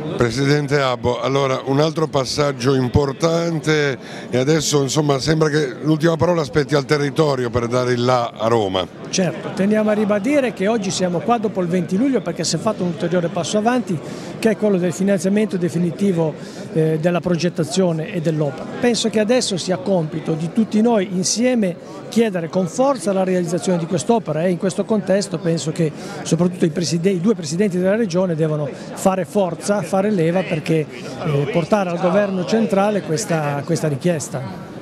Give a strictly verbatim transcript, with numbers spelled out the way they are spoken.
Presidente Abbo, allora un altro passaggio importante e adesso insomma sembra che l'ultima parola spetti al territorio per dare il là a Roma. Certo, teniamo a ribadire che oggi siamo qua dopo il venti luglio perché si è fatto un ulteriore passo avanti che è quello del finanziamento definitivo eh, della progettazione e dell'opera. Penso che adesso sia compito di tutti noi insieme chiedere con forza la realizzazione di quest'opera e in questo contesto penso che soprattutto i, i due presidenti della regione devono fare forza, fare leva perché eh, portare al governo centrale questa, questa richiesta.